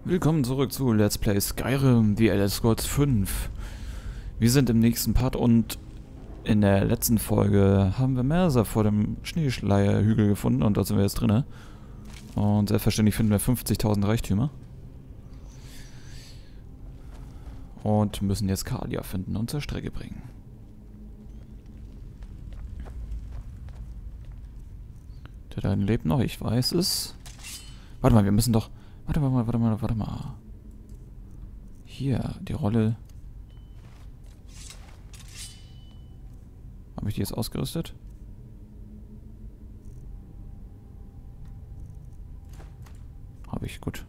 Willkommen zurück zu Let's Play Skyrim, The Elder Scrolls 5. Wir sind im nächsten Part und in der letzten Folge haben wir Mercer vor dem Schneeschleierhügel gefunden und da sind wir jetzt drinne. Und selbstverständlich finden wir 50.000 Reichtümer. Und müssen jetzt Kalia finden und zur Strecke bringen. Der da lebt noch, ich weiß es. Warte mal, wir müssen doch... Warte mal. Hier, die Rolle. Habe ich die jetzt ausgerüstet? Habe ich, gut.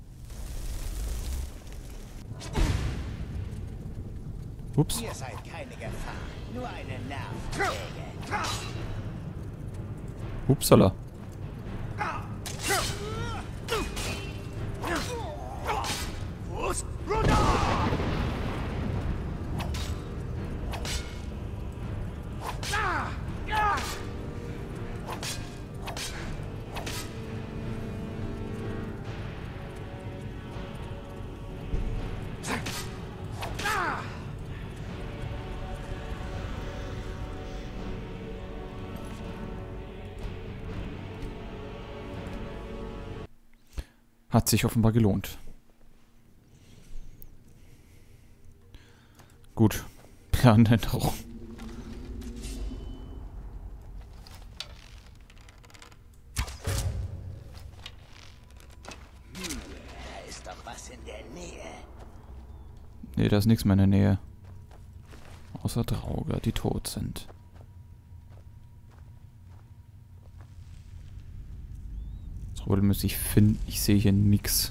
Ups. Ihr seid keine Gefahr, nur eine Nervensäge. Upsala. Hat sich offenbar gelohnt. Gut. Planänderung. Da ist doch was in der Nähe. Nee, da ist nichts mehr in der Nähe. Außer Drauger, die tot sind. Das Problem ist, ich finde, ich sehe hier nix.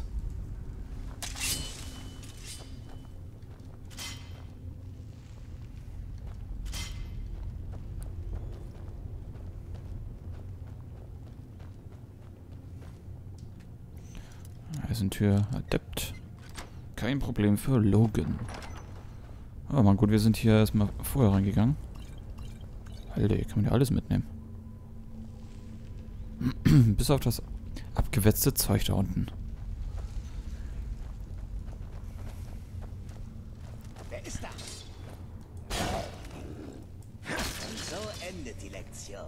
Eisentür, Adept. Kein Problem für Logan. Oh man, gut, wir sind hier erstmal vorher reingegangen. Alter, hier kann man ja alles mitnehmen. Bis auf das abgewetzte Zeug da unten. Wer ist da? Und so endet die Lektion.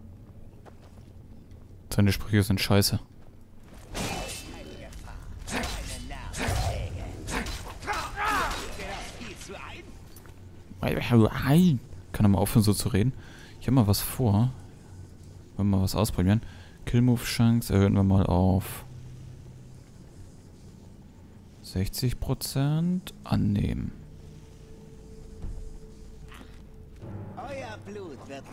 Seine Sprüche sind scheiße. Keine Gefahr, nur eine Nervensäge. Gehört viel zu ein. Kann er mal aufhören so zu reden? Ich habe mal was vor. Wollen wir mal was ausprobieren? Killmove-Chance erhöhen wir mal auf 60%. Annehmen. Euer Blut wird...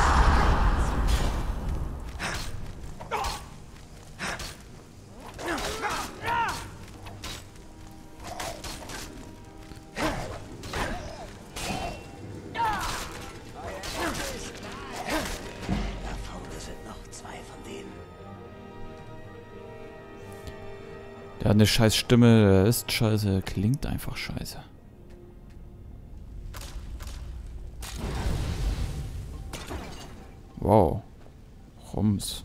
Da vorne sind noch zwei von denen. Der hat eine scheiß Stimme, der ist scheiße, der klingt einfach scheiße. Wow. Rums.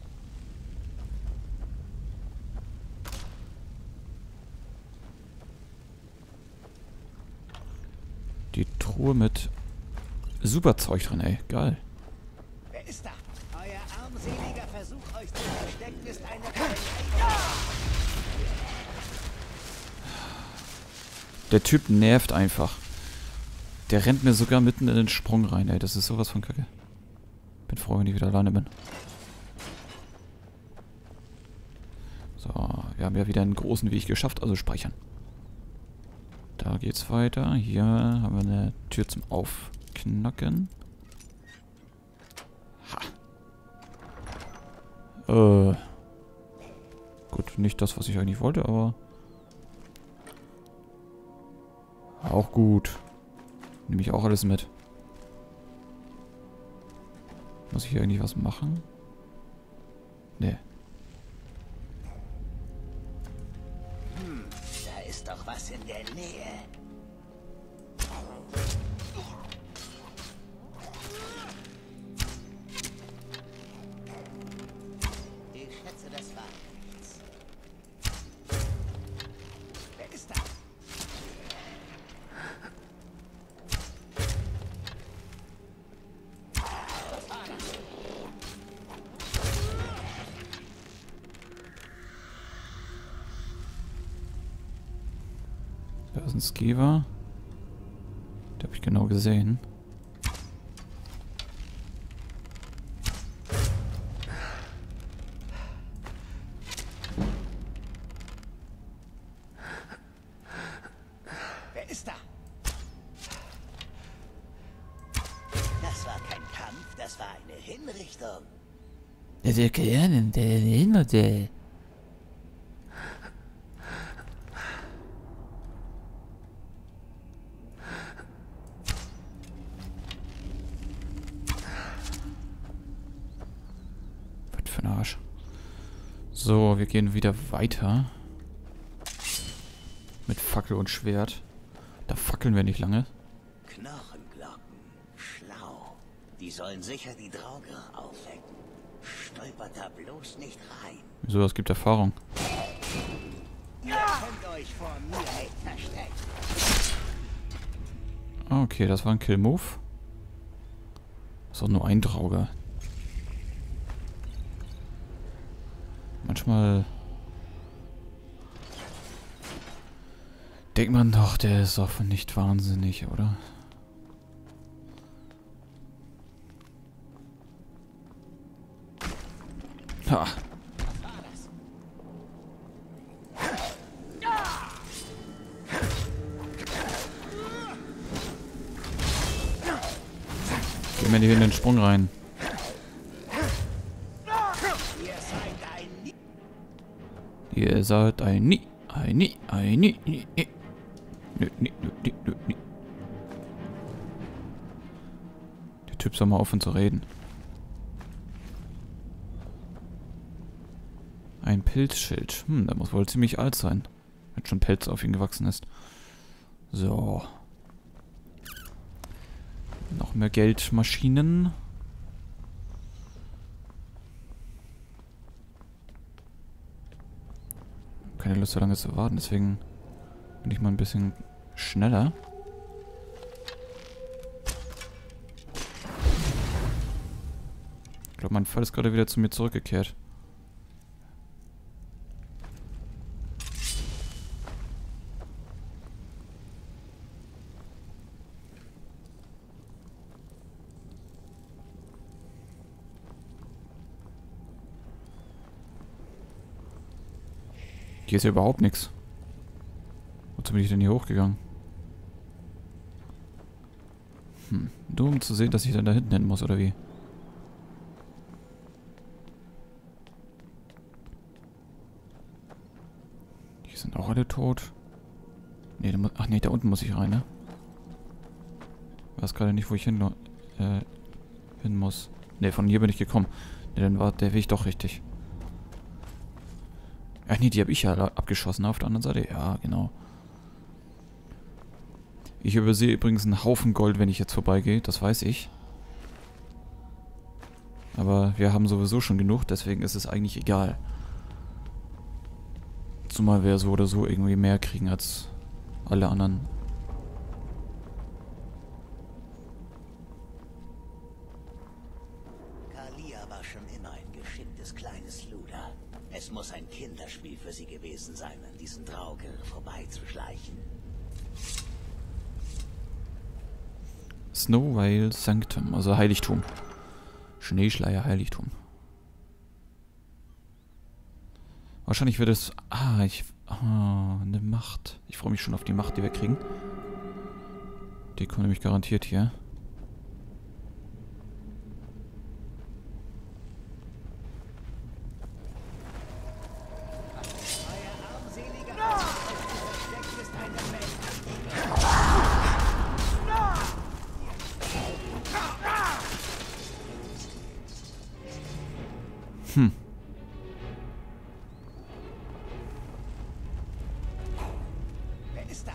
Die Truhe mit super Zeug drin, ey. Geil. Wer ist da? Euer armseliger Versuch, euch zu verstecken, ist eine... Der Typ nervt einfach. Der rennt mir sogar mitten in den Sprung rein, ey. Das ist sowas von Kacke. Bin froh, wenn ich wieder alleine bin. So, wir haben ja wieder einen großen Weg geschafft, also speichern. Da geht's weiter. Hier haben wir eine Tür zum Aufknacken. Ha. Gut, nicht das, was ich eigentlich wollte, aber... Auch gut. Nehme ich auch alles mit. Muss ich hier eigentlich was machen? Nee. Da ist doch was in der Nähe. Da ist ein Skiver. Den habe ich genau gesehen. Wer ist da? Das war kein Kampf, das war eine Hinrichtung. Das erklären, der Hinrichtung. Was für ein Arsch. So, wir gehen wieder weiter. Mit Fackel und Schwert. Da fackeln wir nicht lange. Knochenglocken. Schlau. Die sollen sicher die Drauge aufwecken. Stolpert da bloß nicht rein. Wieso, das gibt Erfahrung. Ihr könnt euch vor mir nicht verstecken. Okay, das war ein Kill-Move. Ist auch nur ein Drauger. Manchmal denkt man doch, der ist doch nicht wahnsinnig, oder? Ha. Geh mir hier in den Sprung rein. Ihr seid ein Nie. Ein Nie. Ein Nie. Der Typ soll mal aufhören zu reden. Ein Pilzschild. Der muss wohl ziemlich alt sein. Wenn schon Pelz auf ihn gewachsen ist. So. Noch mehr Geldmaschinen. Keine Lust, so lange zu warten, deswegen bin ich mal ein bisschen schneller. Ich glaube, mein Pfeil ist gerade wieder zu mir zurückgekehrt. Hier ist ja überhaupt nichts. Wozu bin ich denn hier hochgegangen? Nur um zu sehen, dass ich dann da hinten hin muss, oder wie? Die sind auch alle tot. Nee, ach nee, da unten muss ich rein, ne? Ich weiß gerade nicht, wo ich hin muss. Ne, von hier bin ich gekommen. Ne, dann war der Weg doch richtig. Ach nee, die habe ich ja abgeschossen auf der anderen Seite. Ja, genau. Ich übersehe übrigens einen Haufen Gold, wenn ich jetzt vorbeigehe. Das weiß ich. Aber wir haben sowieso schon genug, deswegen ist es eigentlich egal. Zumal wir so oder so irgendwie mehr kriegen als alle anderen. Kalia war schon immer ein geschicktes kleines Luder. Es muss ein Kinderspiel für sie gewesen sein, an diesen Drauge vorbeizuschleichen. Snowvale Sanctum, also Heiligtum. Schneeschleier Heiligtum. Wahrscheinlich wird es... eine Macht. Ich freue mich schon auf die Macht, die wir kriegen. Die kommt nämlich garantiert hier. Wer ist da?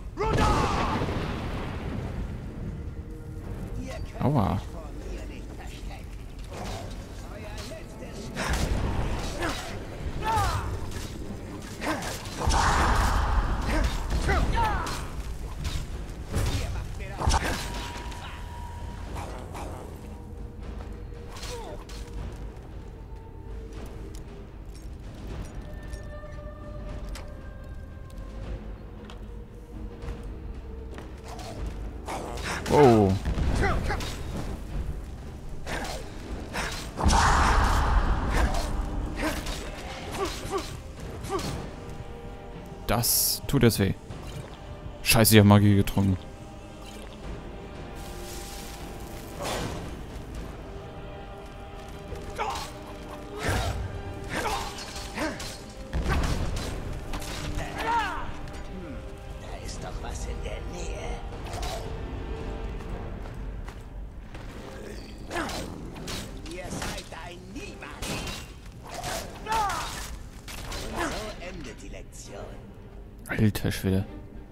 Aua. Vor mir nicht verstecken. Euer letztes Ihr macht mir das. Oh. Das tut jetzt weh. Scheiße, ich hab Magie getrunken. Da ist doch was in der Nähe. Ihr seid ein Niemand. Und so endet die Lektion. Alter Schwede.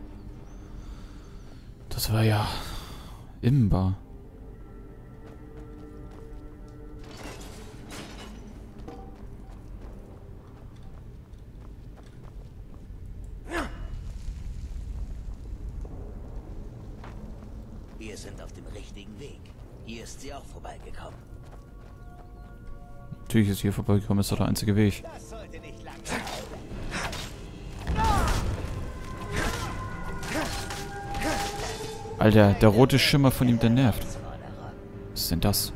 Das war ja imbar. Wir sind auf dem richtigen Weg. Hier ist sie auch vorbeigekommen. Natürlich ist hier vorbeigekommen, ist doch der einzige Weg. Das sollte nicht lang sein. Alter, der rote Schimmer von ihm, der nervt. Was ist denn das?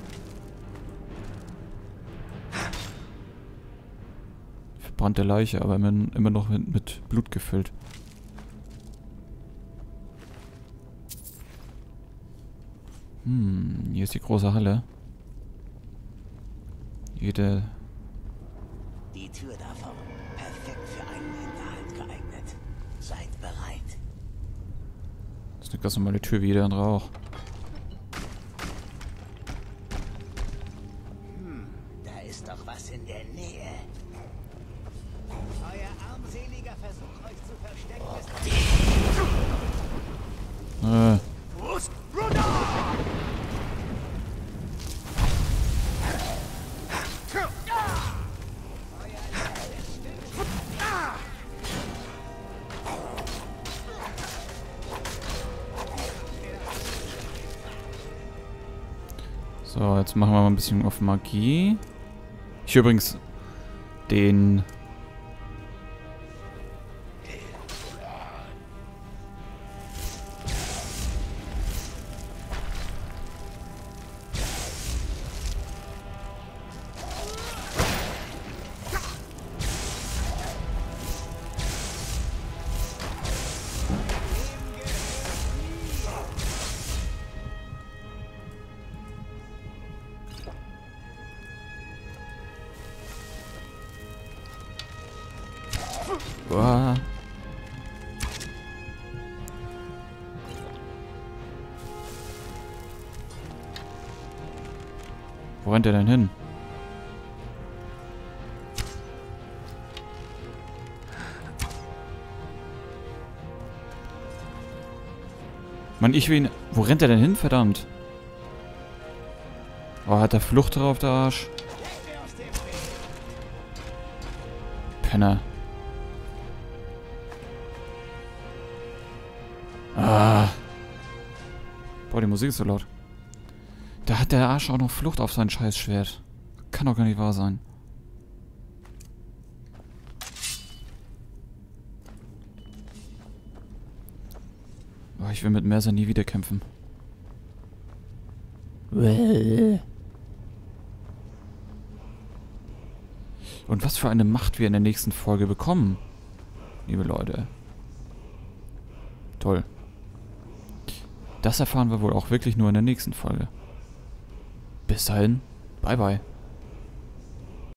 Verbrannte Leiche, aber immer noch mit Blut gefüllt. Hier ist die große Halle. Die Tür davon. Perfekt für einen Hinterhalt geeignet. Seid bereit. Das ist eine ganz normale Tür wie jeder andere auch. Da ist doch was in der Nähe. Euer armseliger Versuch, euch zu verstecken, ist... So, jetzt machen wir mal ein bisschen auf Magie. Ich übrigens den... Uah. Wo rennt er denn hin? Mann, ich will ihn... Wo rennt er denn hin, verdammt? Oh, hat er Flucht drauf, der Arsch? Penner. Ah. Boah, die Musik ist so laut. Da hat der Arsch auch noch Flucht auf sein Scheißschwert. Kann doch gar nicht wahr sein. Oh, ich will mit Mercer nie wieder kämpfen. Und was für eine Macht wir in der nächsten Folge bekommen. Liebe Leute. Toll. Das erfahren wir wohl auch wirklich nur in der nächsten Folge. Bis dahin, bye bye.